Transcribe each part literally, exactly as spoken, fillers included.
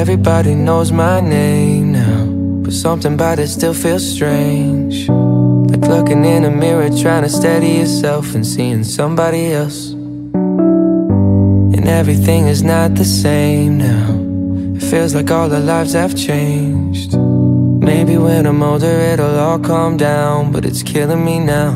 Everybody knows my name now, but something about it still feels strange. Like looking in a mirror, trying to steady yourself and seeing somebody else. And everything is not the same now. It feels like all our lives have changed. Maybe when I'm older it'll all calm down, but it's killing me now.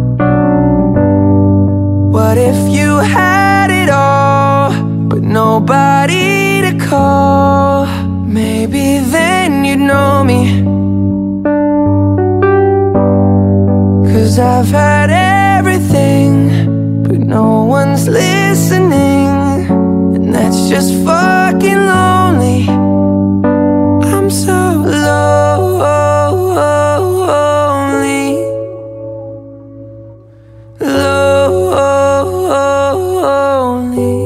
What if you had it all, but nobody to call? Maybe then you'd know me. 'Cause I've had everything, but no one's listening, and that's just fucking lonely. I'm so lonely, lonely.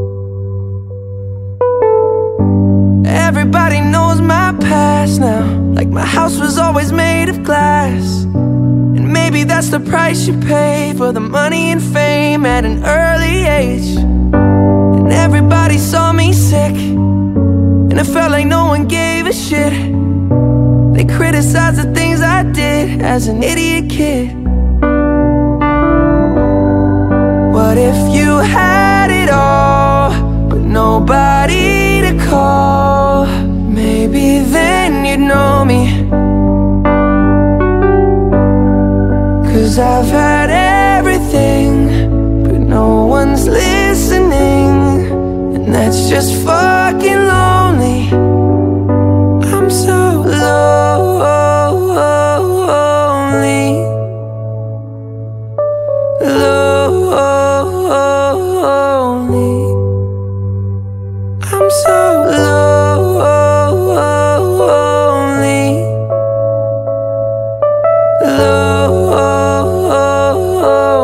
Everybody knows my past now, like my house was always made of glass. And maybe that's the price you pay for the money and fame at an early age. And everybody saw me sick, and it felt like no one gave a shit. They criticized the things I did as an idiot kid. What if you had it all, but nobody to call? Maybe then you'd know me. 'Cause I've had everything, but no one's listening, and that's just fucking lonely. I'm so lonely, lonely. I'm so lonely, lonely.